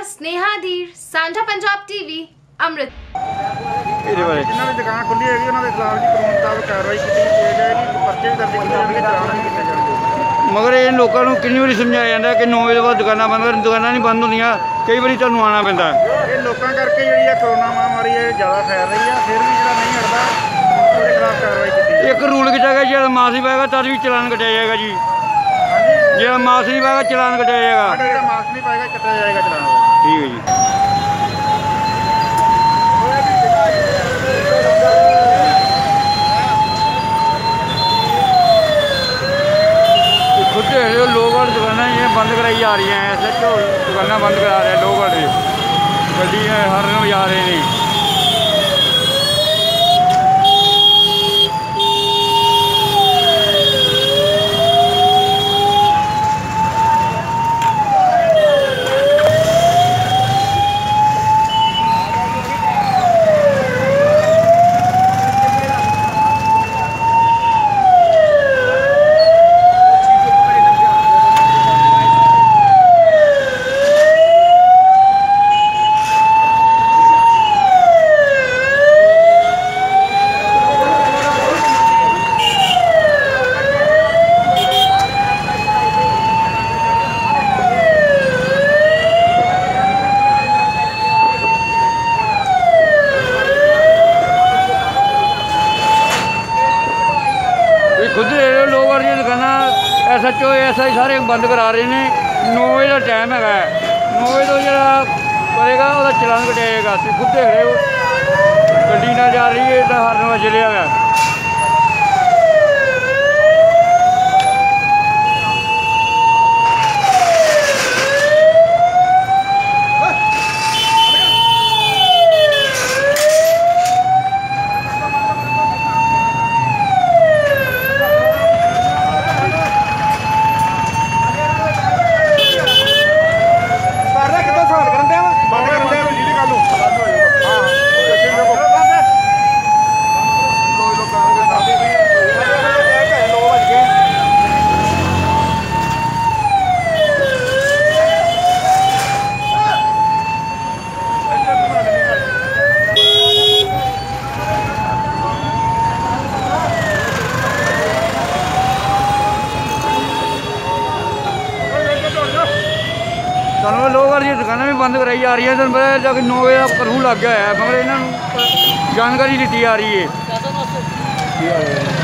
स्नेहा धीर, साझा पंजाब टीवी, अमृत। जिन्होंने भी दुकान खुली है उन्होंने खिलाफ जी कानून मुताबिक कार्रवाई की जाएगी, पर्चे भी दर्ज किए जाएंगे, चालान भी किए जाएंगे। मगर इन लोगों को कितनी बार समझाया जाता है कि 9 बजे बाद दुकाना बंद कर, दुकाना नहीं बंद होंदियां, कई बार तुहानूं आना पैंदा। ये लोगों करके जी कोरोना महामारी है ज़्यादा फैल रही है, फिर भी जो नहीं हटता उसके खिलाफ कार्रवाई की। एक रूल किया गया जो मास्क नहीं पाएगा तब भी चलान कटाया जाएगा जी। जो मास्क नहीं पाएगा चलान कटाया जाएगा। मास्क नहीं पाएगा कटाया जाएगा चलान। ठीक है जी। खुद लोग और दुकाना ये बंद कराई जा रही हैं, ऐसे तो दुकाना बंद करा रहे हैं लोग और गड्डी हर जा रहे हैं। खुद लोग और दुकाना SHO SI सारे बंद करा रहे हैं। 9 बजे का टाइम है, 9 बजे तो जो करेगा वह चलान कटाया जाएगा। तो खुद देख रहे हो गड्डी ना जा रही है तो हर नवा चलिया है। लोग और दुकाना भी बंद कराई जा रही है। 9 बजे का कर्फ्यू लग गया है, मगर इन्होंने जानकारी दी जा रही है।